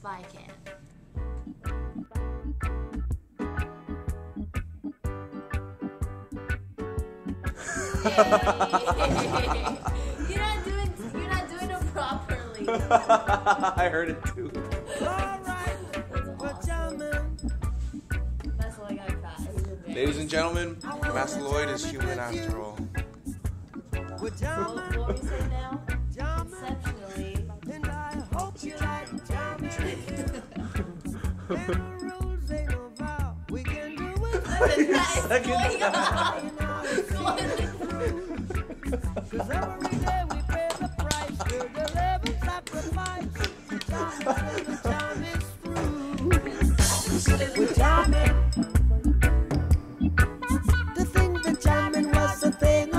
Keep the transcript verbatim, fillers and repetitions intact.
I can. You're not doing. You're not doing it properly. I heard it too. That's awesome. That's all I got. Ladies and gentlemen, Master Lloyd is human after all. What, what we say now? Exceptionally. Second time. Cause every day we pay the price with the level sacrifice. The time is through. With jamming. To think that jamming was a thing